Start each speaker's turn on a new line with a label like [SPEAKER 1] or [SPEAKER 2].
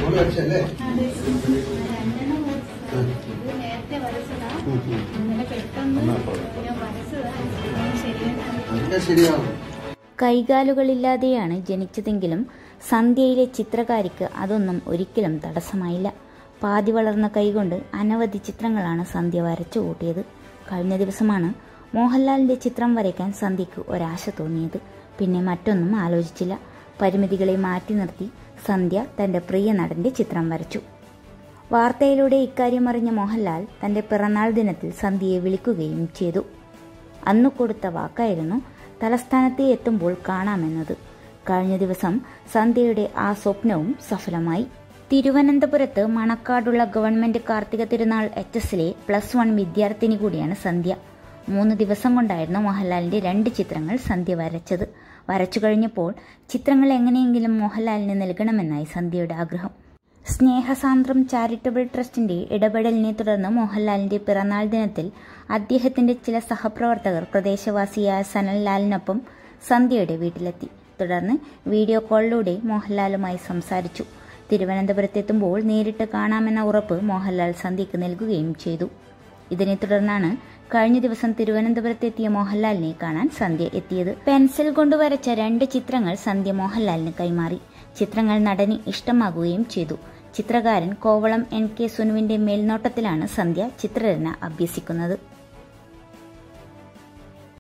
[SPEAKER 1] കൈകാലുകളില്ലാതെയാണ് ജനിച്ചതെങ്കിലും സന്ധ്യയിലെ ചിത്രകാരിക്ക് അതൊന്നും ഒരിക്കലും തടസ്സമായില്ല. പാതി വളർന്ന കൈകൊണ്ട് അനവധി ചിത്രങ്ങളാണ് സന്ധ്യ വരച്ചു കൂട്ടിയത്. കഴിഞ്ഞ ദിവസമാണ് മോഹൻലാലിന്റെ ചിത്രം വരയ്ക്കാൻ സന്ധ്യയ്ക്ക് ഒരാശ തോന്നിയത്. പിന്നെ മറ്റൊന്നും ആലോചിച്ചില്ല. പരിമിതികളെ മാറ്റി നിർത്തി സന്ധ്യ തന്റെ പ്രിയ നടന്റെ ചിത്രം വരച്ചു. വാർത്തയിലൂടെ ഇക്കാര്യം അറിഞ്ഞ മോഹൻലാൽ തന്റെ പിറന്നാൾ ദിനത്തിൽ സന്ധ്യയെ വിളിക്കുകയും ചെയ്തു. അന്നു കൊടുത്ത വാക്കായിരുന്നു തലസ്ഥാനത്ത് എത്തുമ്പോൾ കാണാമെന്നത്. കഴിഞ്ഞ ദിവസം സന്ധ്യയുടെ ആ സ്വപ്നവും സഫലമായി. തിരുവനന്തപുരത്ത് മണക്കാടുള്ള ഗവൺമെന്റ് കാർത്തിക തിരുനാൾ HSലെ +1 വിദ്യാർത്ഥിനി കൂടിയാണ് സന്ധ്യ. 3 ദിവസം കൊണ്ടായിരുന്നു മോഹൻലാലിന്റെ 2 ചിത്രങ്ങൾ സന്ധ്യ വരച്ചത്. വരച്ചു കഴിഞ്ഞപ്പോൾ ചിത്രങ്ങൾ എങ്ങനെയെങ്കിലും മോഹൻലാലിന് നൽകണമെന്നായി സന്ധ്യയുടെ ആഗ്രഹം. സ്നേഹസാന്ദ്രം ചാരിറ്റബിൾ ട്രസ്റ്റിന്റെ ഇടപെടലിനെ തുടർന്ന് മോഹൻലാലിന്റെ പിറന്നാൾ ദിനത്തിൽ അദ്ദേഹത്തിന്റെ ചില സഹപ്രവർത്തകർ പ്രദേശവാസിയായ സനൽലാലിനൊപ്പം സന്ധ്യയുടെ വീട്ടിലെത്തി. തുടർന്ന് വീഡിയോ കോളിലൂടെ മോഹൻലാലുമായി സംസാരിച്ചു. തിരുവനന്തപുരത്തെത്തുമ്പോൾ നേരിട്ട് കാണാമെന്ന ഉറപ്പ് മോഹൻലാൽ സന്ധ്യയ്ക്ക് നൽകുകയും ചെയ്തു. ഇതിനെ തുടർന്നാണ് കഴിഞ്ഞ ദിവസം തിരുവനന്തപുരത്തെത്തിയ മോഹൻലാലിനെ കാണാൻ സന്ധ്യ എത്തിയത്. പെൻസിൽ കൊണ്ട് വരച്ച 2 ചിത്രങ്ങൾ സന്ധ്യ മോഹൻലാലിന് കൈമാറി. ചിത്രങ്ങൾ നടന് ഇഷ്ടമാകുകയും ചെയ്തു. ചിത്രകാരൻ കോവളം NK സുനുവിന്റെ മേൽനോട്ടത്തിലാണ് സന്ധ്യ ചിത്രരചന അഭ്യസിക്കുന്നത്.